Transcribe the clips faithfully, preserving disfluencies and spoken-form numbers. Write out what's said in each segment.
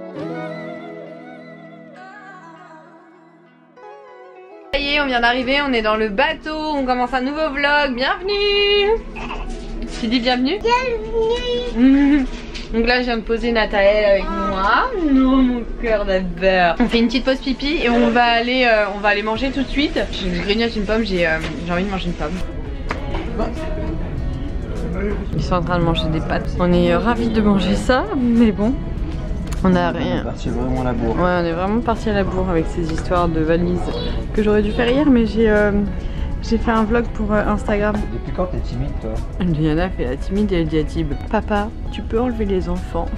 Ça y est, on vient d'arriver, on est dans le bateau, on commence un nouveau vlog, bienvenue. Tu dis bienvenue? Bienvenue. Donc là je viens de poser Nathaël avec moi. Non mon cœur d'abord. On fait une petite pause pipi et on va aller euh, on va aller manger tout de suite. Je grignote une pomme, j'ai euh, j'ai envie de manger une pomme. Ils sont en train de manger des pâtes. On est ravis de manger ça, mais bon. On a rien. On est parti vraiment à la bourre. Ouais, on est vraiment parti à la bourre avec ces histoires de valises que j'aurais dû faire hier, mais j'ai euh, j'ai fait un vlog pour euh, Instagram. Depuis quand t'es timide toi? Diana fait la timide et elle dit à Tib, papa, tu peux enlever les enfants.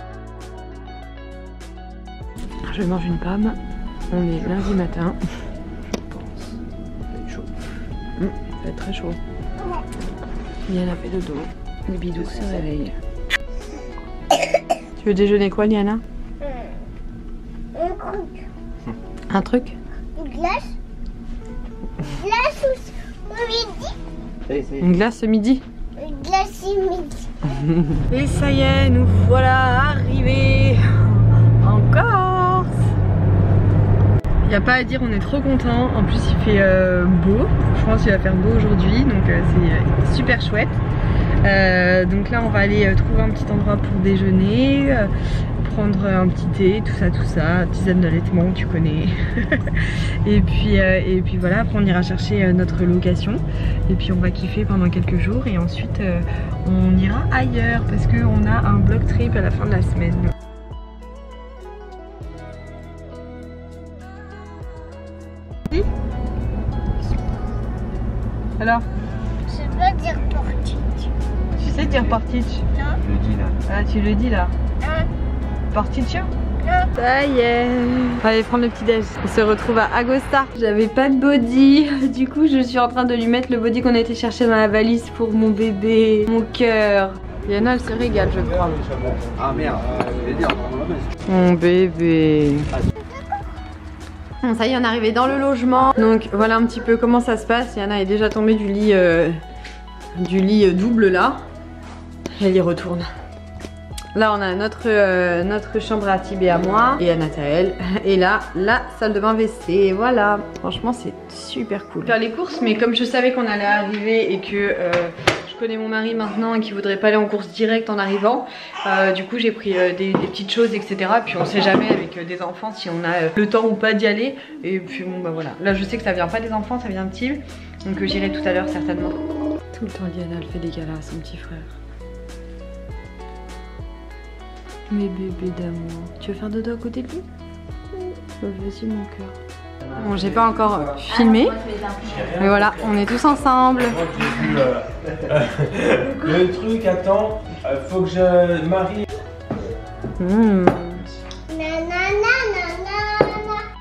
Je mange une pomme. On est lundi matin. Je pense. Ça va être chaud. Mmh, ça va être très chaud. Liana fait dodo. Les bidous se réveillent. Tu veux déjeuner quoi, Liana? Un truc. Un truc? Une glace. Une glace au midi. Hey, hey. Une glace ce midi? Une glace au midi. Et ça y est, nous voilà arrivés en Corse. Il n'y a pas à dire, on est trop contents. En plus il fait euh, beau. Je pense qu'il va faire beau aujourd'hui, donc euh, c'est super chouette. Euh, donc là on va aller euh, trouver un petit endroit pour déjeuner, euh, prendre un petit thé, tout ça tout ça, tisane d'allaitement, tu connais. et puis euh, et puis voilà, après on ira chercher euh, notre location et puis on va kiffer pendant quelques jours et ensuite euh, on ira ailleurs parce qu'on a un block trip à la fin de la semaine. Alors, Je sais pas dire portique. tu sais dire Portic? Non. Je le dis là. Ah, tu le dis là. Non. Porticcio? Non. Ça y est. On va aller prendre le petit déj. On se retrouve à Agosta. J'avais pas de body. Du coup, je suis en train de lui mettre le body qu'on a été chercher dans la valise pour mon bébé. Mon cœur. Yana, elle se régale, je crois. Ah merde, je vais dire, Mon bébé. Bon, ça y est, on est arrivé dans le logement. Donc voilà un petit peu comment ça se passe. Yana est déjà tombée du lit, euh, du lit euh, double là. Elle y retourne. Là on a notre, euh, notre chambre à Tib et à moi et à Nathaël. Et là, la salle de bain W C. Voilà. Franchement c'est super cool. Faire les courses, mais comme je savais qu'on allait arriver et que euh, je connais mon mari maintenant et qu'il voudrait pas aller en course direct en arrivant, euh, du coup j'ai pris euh, des, des petites choses etc. Puis on sait jamais avec euh, des enfants si on a euh, le temps ou pas d'y aller. Et puis bon bah voilà. Là je sais que ça vient pas des enfants, ça vient de Tib. Donc euh, j'irai tout à l'heure certainement. Tout le temps Liana elle fait des câlins à son petit frère. Mes bébés d'amour. Tu veux faire dodo à côté de lui? Bah, vas-y mon cœur. Bon j'ai pas encore euh, filmé. Mais voilà, on est tous ensemble. Le truc, attends, euh, faut que je marie. Mmh. Nanana, nanana.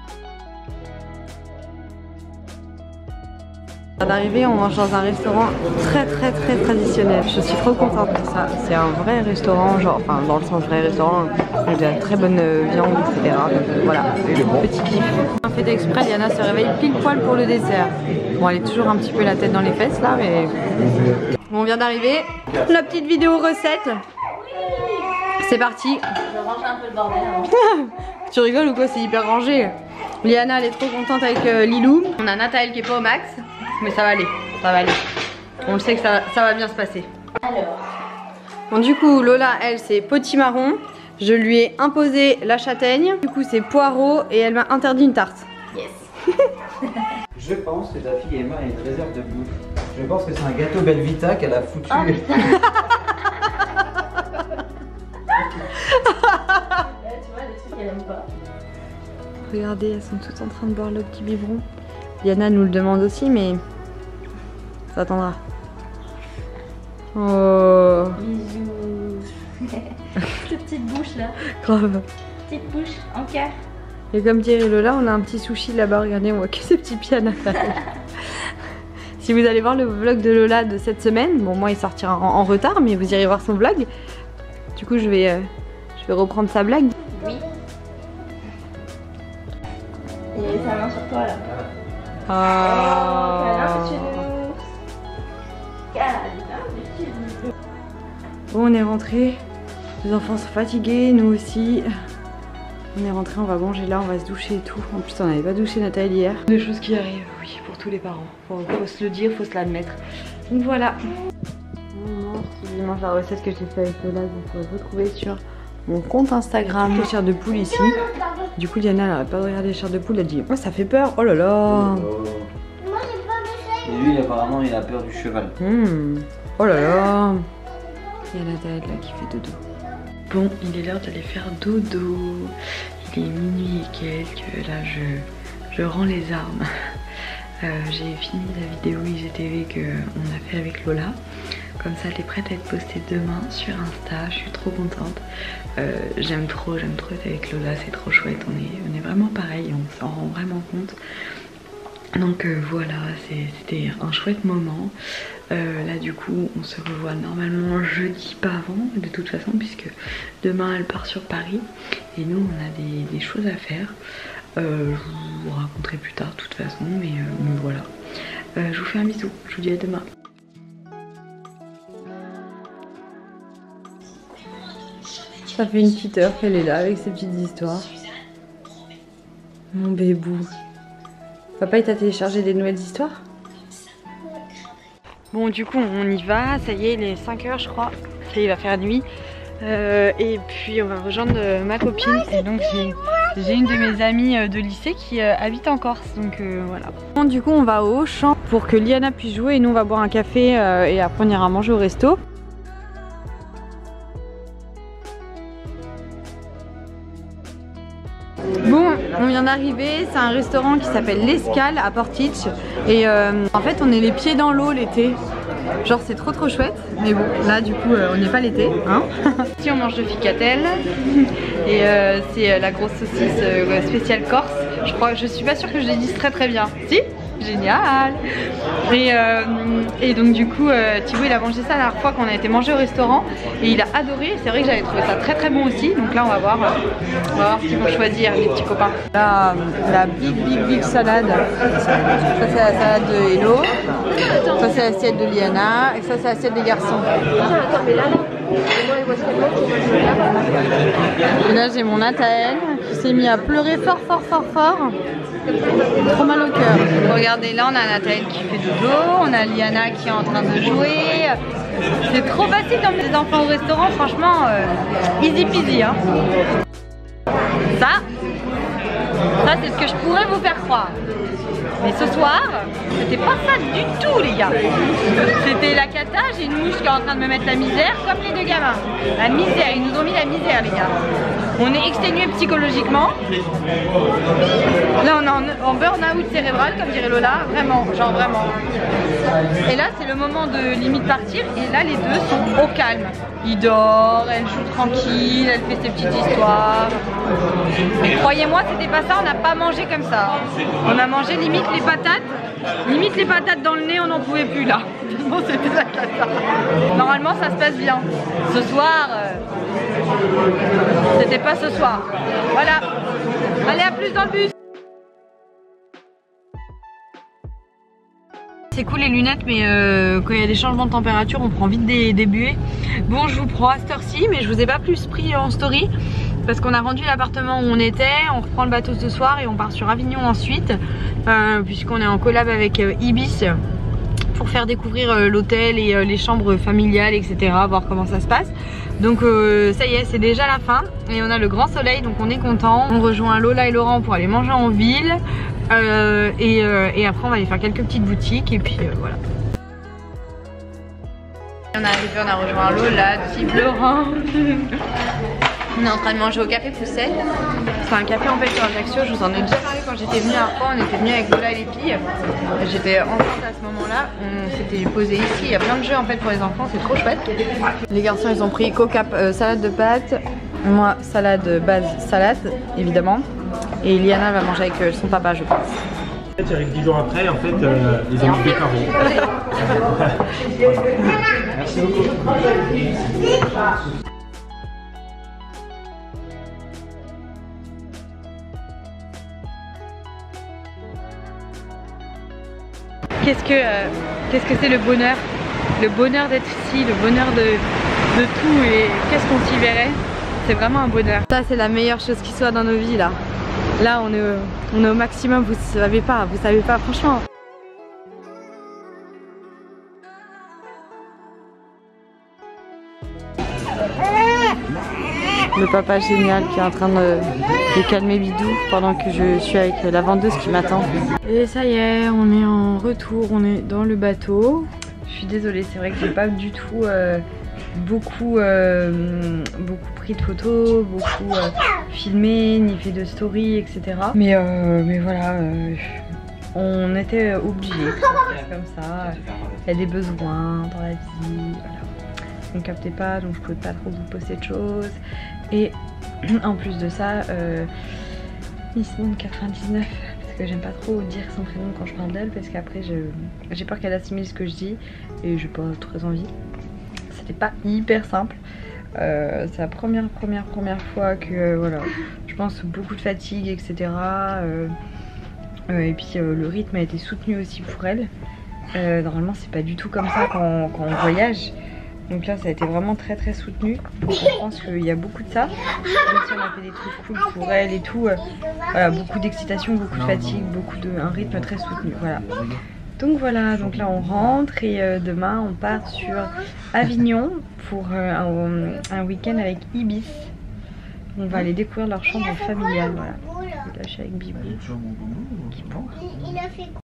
D'arriver, on mange dans un restaurant très très très traditionnel. Je suis trop contente de ça. C'est un vrai restaurant, genre, enfin dans le sens vrai restaurant, avec de la très bonne viande, et cetera. Donc euh, voilà, petit kiff. On a fait exprès, Liana se réveille pile poil pour le dessert. Bon, elle est toujours un petit peu la tête dans les fesses là, mais on vient d'arriver. La petite vidéo recette. C'est parti. Je range un peu le bordel. Hein. Tu rigoles ou quoi? C'est hyper rangé. Liana elle est trop contente avec euh, Lilou. On a Nathaël qui est pas au max. Mais ça va aller, ça va aller. On le sait que ça, ça va bien se passer. Alors. Bon du coup Lola elle c'est potimarron. Je lui ai imposé la châtaigne. Du coup c'est poireau et elle m'a interdit une tarte. Yes. Je pense que ta fille Emma a une réserve de bouffe. Je pense que c'est un gâteau Belvita qu'elle a foutu. Oh, putain. Là, tu vois, les trucs qu'elle aime pas. Regardez, elles sont toutes en train de boire le petit biberon. Liana nous le demande aussi mais ça attendra. Oh. Bisous. Cette petite bouche là. Grave. Petite bouche en cœur. Et comme dirait Lola, on a un petit sushi là-bas. Regardez, on voit que ses petits pieds à Nathalie. Si vous allez voir le vlog de Lola de cette semaine, bon moi il sortira en, en retard, mais vous irez voir son vlog. Du coup je vais, euh, je vais reprendre sa blague. Oui. Et sa main sur toi là. Ah. Câlin, petit nounours. Câlin, petit nounours. Bon, on est rentrés. Les enfants sont fatigués, nous aussi. On est rentré, on va manger là, on va se doucher et tout. En plus on n'avait pas douché Nathalie hier. Des choses qui arrivent, oui, pour tous les parents. Faut, faut se le dire, faut se l'admettre. Donc voilà. On mange ce dimanche la recette que j'ai fait avec Lola, vous pouvez retrouver sur mon compte Instagram. Les chairs de poule ici. Du coup Liana elle arrête pas de regarder les chairs de poule, elle dit oh, ça fait peur, oh là là. Moi j'ai pas de Et lui apparemment il a peur du cheval. Mmh. Oh là là. Il y a la tête là qui fait dodo. Bon, il est l'heure d'aller faire dodo. Il est minuit et quelques. Là, je, je rends les armes. Euh, J'ai fini la vidéo I G T V qu'on a fait avec Lola. Comme ça, elle est prête à être postée demain sur Insta. Je suis trop contente. Euh, j'aime trop, j'aime trop être avec Lola. C'est trop chouette. On est, on est vraiment pareil. On s'en rend vraiment compte. Donc euh, voilà, c'était un chouette moment. Euh, là du coup on se revoit normalement jeudi, pas avant de toute façon, puisque demain elle part sur Paris et nous on a des, des choses à faire. Euh, je vous raconterai plus tard de toute façon, mais, euh, mais voilà. Euh, je vous fais un bisou, je vous dis à demain. Ça fait une petite heure qu'elle est là avec ses petites histoires. Mon bébou. Papa il t'a téléchargé des nouvelles histoires? Bon du coup on y va, ça y est il est cinq heures je crois, ça y est il va faire nuit. Euh, et puis on va rejoindre euh, ma copine et donc j'ai une de mes amies euh, de lycée qui euh, habite en Corse, donc euh, voilà. Bon, du coup on va au champ pour que Liana puisse jouer et nous on va boire un café euh, et après on ira manger au resto. Bon, on vient d'arriver, c'est un restaurant qui s'appelle l'Escale à Portich et euh, en fait on est les pieds dans l'eau l'été. Genre c'est trop trop chouette, mais bon là du coup euh, on n'est pas l'été hein. Ici on mange de ficatelle et euh, c'est la grosse saucisse euh, spéciale Corse. Je crois, je suis pas sûre que je les dise très très bien. Si? Génial. Et, euh, et donc du coup euh, Thibaut il a mangé ça la dernière fois qu'on a été manger au restaurant et il a adoré. C'est vrai que j'avais trouvé ça très très bon aussi. Donc là on va voir, on va voir ce qu'ils vont choisir les petits copains. Là la big big big salade. Ça c'est la salade de Hello. Ça c'est l'assiette de Liana et ça c'est l'assiette des garçons. Attends mais là et là j'ai mon Nathael qui s'est mis à pleurer fort fort fort fort. Trop mal au cœur. Regardez là on a Nathael qui fait dodo, on a Liana qui est en train de jouer. C'est trop facile d'emmener des enfants au restaurant, franchement euh, easy peasy hein. Ça, ça c'est ce que je pourrais vous faire croire. Mais ce soir, c'était pas ça du tout les gars. C'était la cata, j'ai une mouche qui est en train de me mettre la misère comme les deux gamins. La misère, ils nous ont mis la misère les gars. On est exténué psychologiquement. Là on est en, en burn-out cérébral comme dirait Lola, vraiment, genre vraiment. Et là c'est le moment de limite partir et là les deux sont au calme. Il dort, elle joue tranquille, elle fait ses petites histoires. Mais croyez-moi c'était pas ça, on n'a pas mangé comme ça. On a mangé limite les patates, limite les patates dans le nez, on n'en pouvait plus là. Tellement c'était la cata. Normalement ça se passe bien. Ce soir, euh, c'était pas ce soir. Voilà. Allez à plus dans le bus. C'est cool les lunettes mais euh, quand il y a des changements de température on prend vite des, des buées. Bon je vous prends à cette heure-ci mais je vous ai pas plus pris en story parce qu'on a rendu l'appartement où on était, on reprend le bateau ce soir et on part sur Avignon ensuite euh, puisqu'on est en collab avec euh, Ibis pour faire découvrir euh, l'hôtel et euh, les chambres familiales etc, voir comment ça se passe. Donc euh, ça y est c'est déjà la fin et on a le grand soleil donc on est content. On rejoint Lola et Laurent pour aller manger en ville. Euh, et, euh, et après on va aller faire quelques petites boutiques et puis euh, voilà. On est arrivé, on a rejoint Lola, type Laurent. On est en train de manger au café Poussette. C'est un café en fait sur Ajaccio, je vous en ai déjà parlé quand j'étais venue la dernière fois, on était venus avec Lola et les filles. J'étais enceinte à ce moment-là, on s'était posé ici, il y a plein de jeux en fait pour les enfants, c'est trop chouette. Les garçons ils ont pris coca, euh, salade de pâtes, moi salade base salade évidemment. Et Liana va manger avec son papa je pense. Tu arrives dix jours après, en fait, euh, ils ont mis des carreaux. Merci beaucoup. Qu'est-ce que euh, qu'est-ce que c'est le bonheur? Le bonheur d'être ici, le bonheur de, de tout et qu'est-ce qu'on s'y verrait? C'est vraiment un bonheur. Ça c'est la meilleure chose qui soit dans nos vies là. Là on est, on est au maximum, vous savez pas, vous savez pas franchement. Le papa génial qui est en train de, de calmer Bidou pendant que je suis avec la vendeuse qui m'attend. Et ça y est, on est en retour, on est dans le bateau. Je suis désolée, c'est vrai que j'ai pas du tout euh, beaucoup, euh, beaucoup pris de photos, beaucoup euh, filmé, ni fait de story, et cetera. Mais, euh, mais voilà, euh, on était obligés, comme ça. Il y a des besoins dans la vie, voilà. On ne captait pas, donc je pouvais pas trop vous poster de choses. Et en plus de ça, euh, Nismone quatre-vingt-dix-neuf, parce que j'aime pas trop dire son prénom quand je parle d'elle, parce qu'après j'ai peur qu'elle assimile ce que je dis et j'ai pas très envie. C'était pas hyper simple. Euh, c'est la première, première, première fois que euh, voilà, je pense beaucoup de fatigue, et cetera. Euh, euh, et puis euh, le rythme a été soutenu aussi pour elle. Euh, normalement, c'est pas du tout comme ça quand, quand on voyage. Donc là ça a été vraiment très très soutenu. Donc je pense qu'il y a beaucoup de ça. Même si on a fait des trucs cool pour elle et tout. Euh, voilà, beaucoup d'excitation, beaucoup de fatigue, beaucoup de un rythme très soutenu. Voilà. Donc voilà, donc là on rentre et euh, demain on part sur Avignon pour euh, un, un week-end avec Ibis. On va aller découvrir leur chambre familiale. Voilà. Là je suis avec Bibou qui pense.